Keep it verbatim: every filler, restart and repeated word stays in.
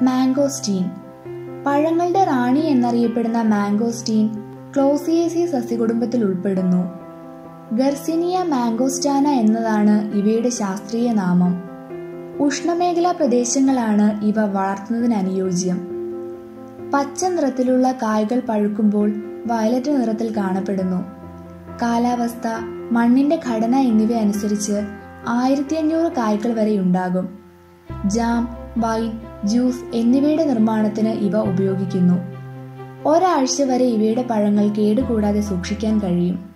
Mangosteen. പഴങ്ങളുടെ റാണി എന്നറിയപ്പെടുന്ന mangosteen ക്ലോസിയേസി സസ്യകുടുംബത്തിൽ ഉൾപ്പെടുന്നു. ഗർസിനിയ മാംഗോസ്റ്റാന എന്നതാണ് ഇവയുടെ ശാസ്ത്രീയ നാമം. ഉഷ്ണമേഖലാ പ്രദേശങ്ങളാണ് ഇവ വളർത്തുന്നതിന് അനുയോജ്യം. പച്ച നിറത്തിലുള്ള കായ്കൾ പഴുക്കുമ്പോൾ വയലറ്റ് നിറത്തിൽ കാണപ്പെടുന്നു. കാലാവസ്ഥ, മണ്ണിന്റെ ഘടന എന്നിവ അനുസരിച്ച് ആയിരത്തി അഞ്ഞൂറ് കായ്കൾ വരെ ഉണ്ടാകും. ജാം, വൈൻ, ജ്യൂസ് എന്നിവയുടെ നിർമ്മാണത്തിന് ഇവ ഉപയോഗിക്കുന്നു. ഒരാഴ്ച വരെ ഇവയുടെ പഴങ്ങൾ കേടുകൂടാതെ സൂക്ഷിക്കാൻ കഴിയും.